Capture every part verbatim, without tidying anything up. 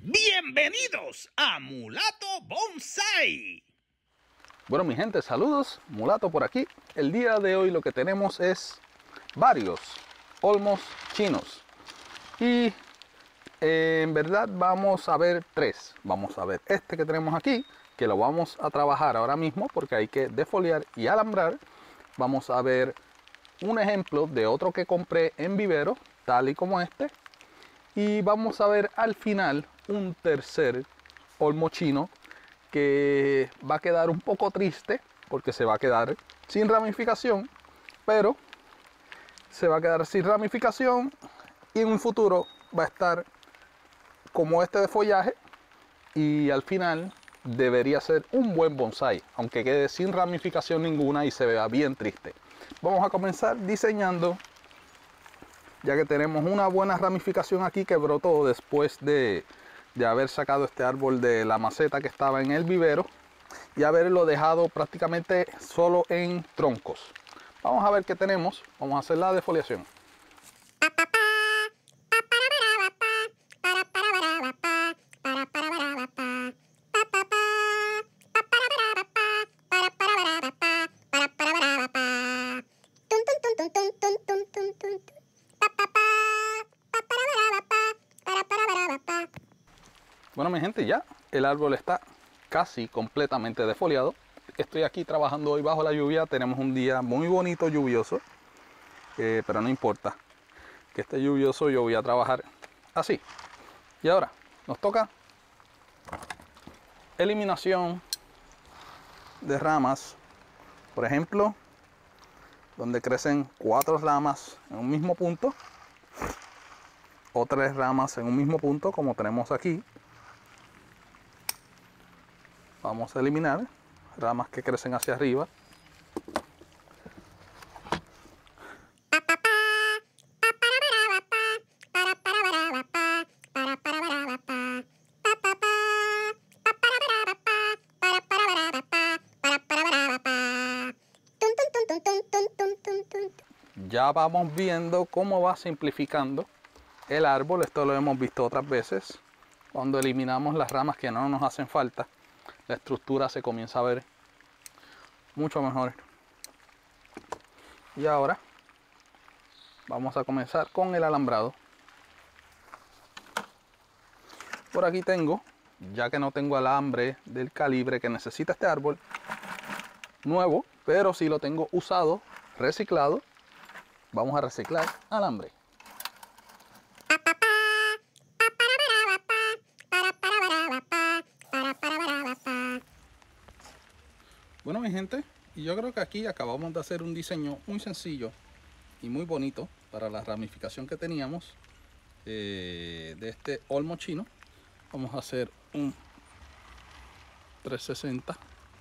Bienvenidos a Mulato Bonsai. Bueno, mi gente, saludos, Mulato por aquí. El día de hoy lo que tenemos es varios olmos chinos. Y eh, en verdad vamos a ver tres. Vamos a ver este que tenemos aquí, que lo vamos a trabajar ahora mismo porque hay que defoliar y alambrar. Vamos a ver un ejemplo de otro que compré en vivero, tal y como este. Y vamos a ver al final un tercer olmo chino que va a quedar un poco triste porque se va a quedar sin ramificación, pero se va a quedar sin ramificación y en un futuro va a estar como este de follaje y al final debería ser un buen bonsai, aunque quede sin ramificación ninguna y se vea bien triste. Vamos a comenzar diseñando, ya que tenemos una buena ramificación aquí que brotó después de, de haber sacado este árbol de la maceta que estaba en el vivero y haberlo dejado prácticamente solo en troncos. Vamos a ver qué tenemos. Vamos a hacer la defoliación. Bueno, mi gente, ya el árbol está casi completamente defoliado. Estoy aquí trabajando hoy bajo la lluvia. Tenemos un día muy bonito, lluvioso, eh, pero no importa que esté lluvioso, yo voy a trabajar así. Y ahora nos toca eliminación de ramas, por ejemplo, donde crecen cuatro ramas en un mismo punto o tres ramas en un mismo punto, como tenemos aquí. Vamos a eliminar ramas que crecen hacia arriba. Ya vamos viendo cómo va simplificando el árbol. Esto lo hemos visto otras veces. Cuando eliminamos las ramas que no nos hacen falta, la estructura se comienza a ver mucho mejor. Y ahora vamos a comenzar con el alambrado. Por aquí tengo, ya que no tengo alambre del calibre que necesita este árbol nuevo, pero sí lo tengo usado, reciclado. Vamos a reciclar alambre. Bueno, mi gente, y yo creo que aquí acabamos de hacer un diseño muy sencillo y muy bonito para la ramificación que teníamos eh, de este olmo chino. Vamos a hacer un trescientos sesenta.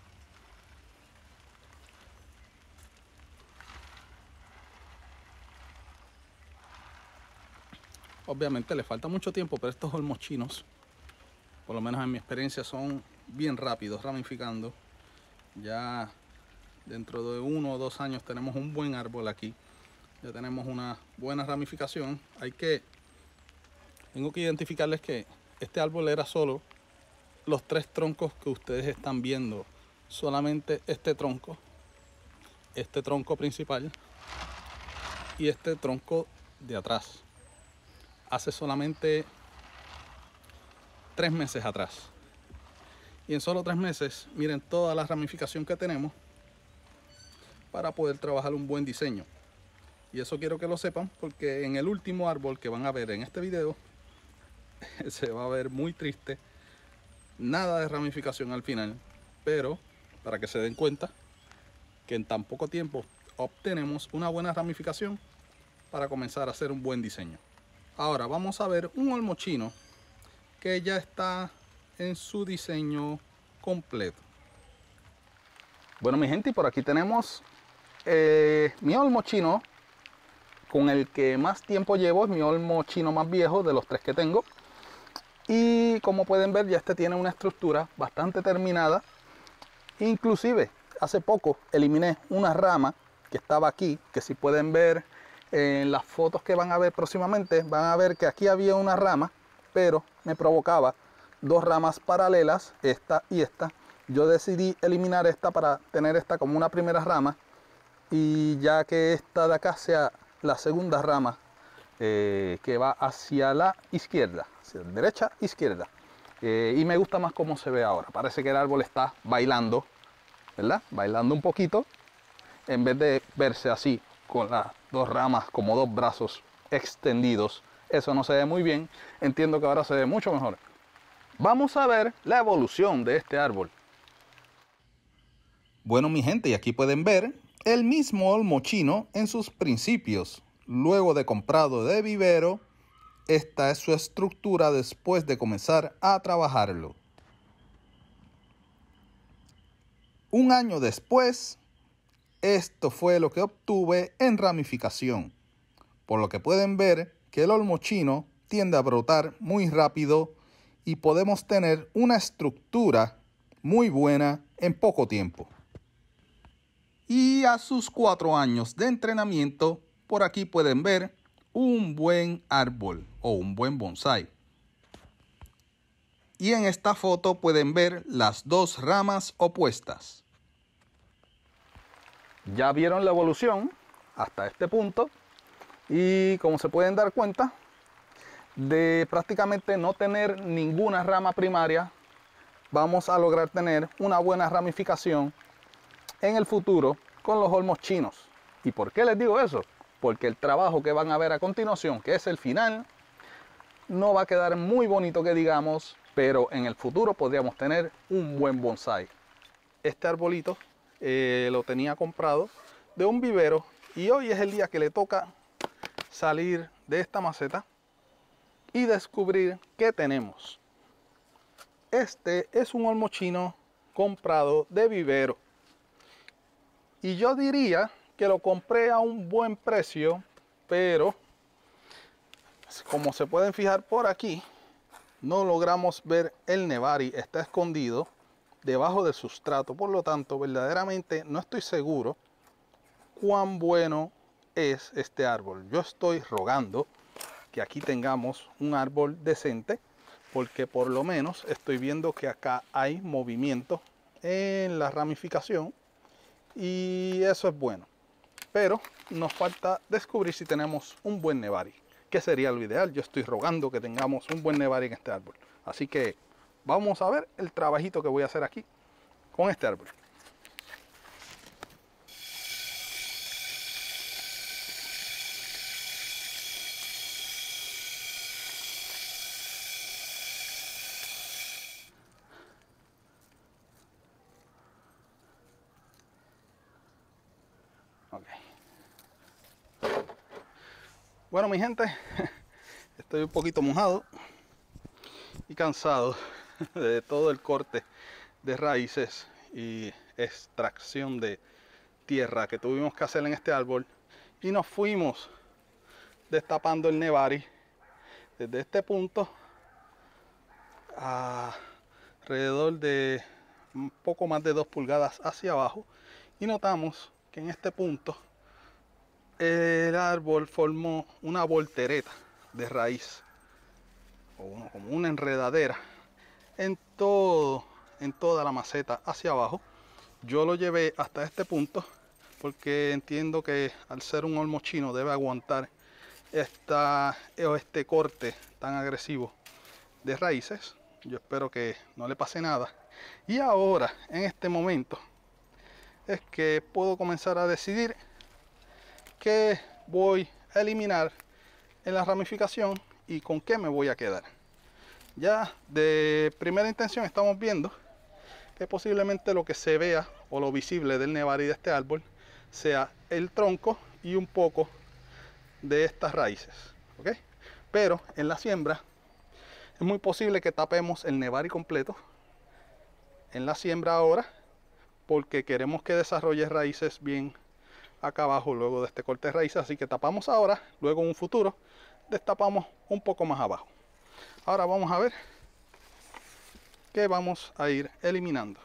Obviamente le falta mucho tiempo, pero estos olmos chinos, por lo menos en mi experiencia, son bien rápidos ramificando. Ya dentro de uno o dos años tenemos un buen árbol aquí. Ya tenemos una buena ramificación. Hay que, tengo que identificarles que este árbol era solo los tres troncos que ustedes están viendo. Solamente este tronco, este tronco principal y este tronco de atrás. Hace solamente tres meses atrás. Y en solo tres meses, miren toda la ramificación que tenemos para poder trabajar un buen diseño. Y eso quiero que lo sepan porque en el último árbol que van a ver en este video se va a ver muy triste. Nada de ramificación al final, pero para que se den cuenta que en tan poco tiempo obtenemos una buena ramificación para comenzar a hacer un buen diseño. Ahora vamos a ver un olmo chino que ya está en su diseño completo. Bueno, mi gente, y por aquí tenemos eh, mi olmo chino con el que más tiempo llevo. Es mi olmo chino más viejo de los tres que tengo. Y como pueden ver, ya este tiene una estructura bastante terminada. Inclusive hace poco eliminé una rama que estaba aquí, que si pueden ver en las fotos que van a ver próximamente, van a ver que aquí había una rama, pero me provocaba dos ramas paralelas, esta y esta. Yo decidí eliminar esta para tener esta como una primera rama, y ya que esta de acá sea la segunda rama eh, que va hacia la izquierda, hacia la derecha, izquierda. Eh, y me gusta más cómo se ve ahora. Parece que el árbol está bailando, ¿verdad? Bailando un poquito, en vez de verse así, con las dos ramas como dos brazos extendidos. Eso no se ve muy bien. Entiendo que ahora se ve mucho mejor. Vamos a ver la evolución de este árbol. Bueno, mi gente, y aquí pueden ver el mismo olmo chino en sus principios. Luego de comprado de vivero, esta es su estructura después de comenzar a trabajarlo. Un año después, esto fue lo que obtuve en ramificación. Por lo que pueden ver que el olmo chino tiende a brotar muy rápido y podemos tener una estructura muy buena en poco tiempo. Y a sus cuatro años de entrenamiento, por aquí pueden ver un buen árbol o un buen bonsái. Y en esta foto pueden ver las dos ramas opuestas. Ya vieron la evolución hasta este punto, y como se pueden dar cuenta, de prácticamente no tener ninguna rama primaria, vamos a lograr tener una buena ramificación en el futuro con los olmos chinos. ¿Y por qué les digo eso? Porque el trabajo que van a ver a continuación, que es el final, no va a quedar muy bonito que digamos, pero en el futuro podríamos tener un buen bonsái. Este arbolito eh, lo tenía comprado de un vivero, y hoy es el día que le toca salir de esta maceta y descubrir qué tenemos. Este es un olmo chino comprado de vivero, y yo diría que lo compré a un buen precio, pero como se pueden fijar por aquí, no logramos ver el nebari, está escondido debajo del sustrato. Por lo tanto, verdaderamente no estoy seguro cuán bueno es este árbol. Yo estoy rogando que aquí tengamos un árbol decente, porque por lo menos estoy viendo que acá hay movimiento en la ramificación, y eso es bueno. Pero nos falta descubrir si tenemos un buen nebari, que sería lo ideal. Yo estoy rogando que tengamos un buen nebari en este árbol. Así que vamos a ver el trabajito que voy a hacer aquí con este árbol. Okay. Bueno, mi gente, estoy un poquito mojado y cansado de todo el corte de raíces y extracción de tierra que tuvimos que hacer en este árbol, y nos fuimos destapando el nebari desde este punto a alrededor de un poco más de dos pulgadas hacia abajo, y notamos que en este punto el árbol formó una voltereta de raíz, o uno, como una enredadera en todo en toda la maceta hacia abajo. Yo lo llevé hasta este punto porque entiendo que al ser un olmo chino debe aguantar esta, este corte tan agresivo de raíces. Yo espero que no le pase nada, y ahora en este momento es que puedo comenzar a decidir qué voy a eliminar en la ramificación y con qué me voy a quedar. Ya de primera intención estamos viendo que posiblemente lo que se vea o lo visible del nebari de este árbol sea el tronco y un poco de estas raíces, ¿ok? Pero en la siembra es muy posible que tapemos el nebari completo en la siembra ahora, porque queremos que desarrolle raíces bien acá abajo luego de este corte de raíces. Así que tapamos ahora, luego en un futuro destapamos un poco más abajo. Ahora vamos a ver qué vamos a ir eliminando.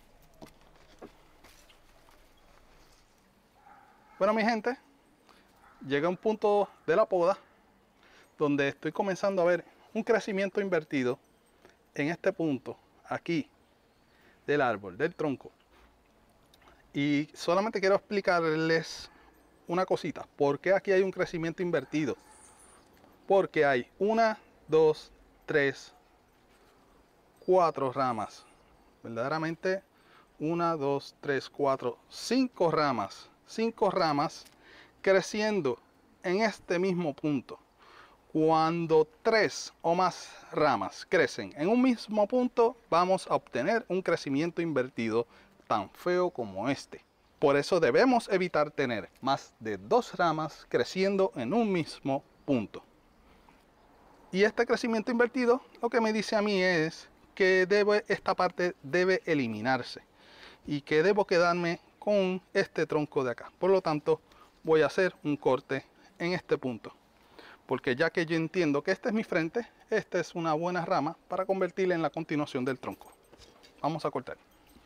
Bueno, mi gente, llegué a un punto de la poda donde estoy comenzando a ver un crecimiento invertido en este punto, aquí, del árbol, del tronco. Y solamente quiero explicarles una cosita. ¿Por qué aquí hay un crecimiento invertido? Porque hay una, dos, tres, cuatro ramas. Verdaderamente, una, dos, tres, cuatro, cinco ramas. Cinco ramas creciendo en este mismo punto. Cuando tres o más ramas crecen en un mismo punto, vamos a obtener un crecimiento invertido tan feo como este. Por eso debemos evitar tener más de dos ramas creciendo en un mismo punto. Y este crecimiento invertido lo que me dice a mí es que debe, esta parte debe eliminarse y que debo quedarme con este tronco de acá. Por lo tanto, voy a hacer un corte en este punto, porque ya que yo entiendo que este es mi frente, esta es una buena rama para convertirla en la continuación del tronco. Vamos a cortar.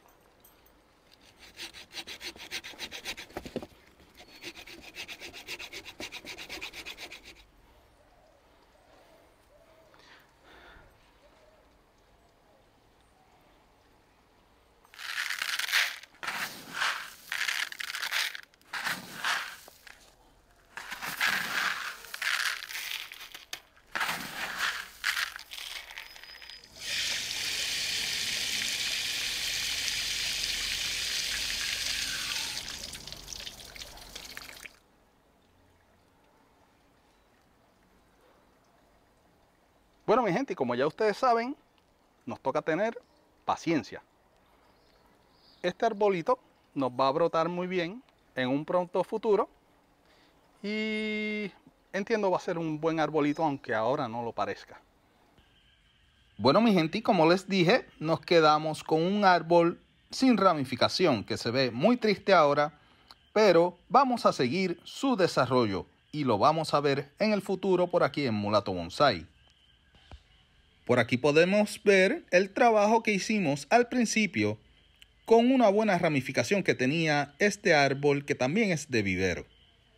Bueno, mi gente, y como ya ustedes saben, nos toca tener paciencia. Este arbolito nos va a brotar muy bien en un pronto futuro y entiendo va a ser un buen arbolito, aunque ahora no lo parezca. Bueno, mi gente, y como les dije, nos quedamos con un árbol sin ramificación que se ve muy triste ahora, pero vamos a seguir su desarrollo y lo vamos a ver en el futuro por aquí en Mulato Bonsai. Por aquí podemos ver el trabajo que hicimos al principio con una buena ramificación que tenía este árbol, que también es de vivero.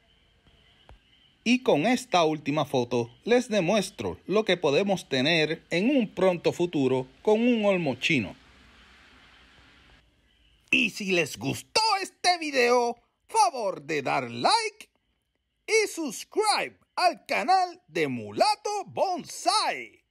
Y con esta última foto les demuestro lo que podemos tener en un pronto futuro con un olmo chino. Y si les gustó este video, favor de dar like y subscribe al canal de Mulato Bonsai.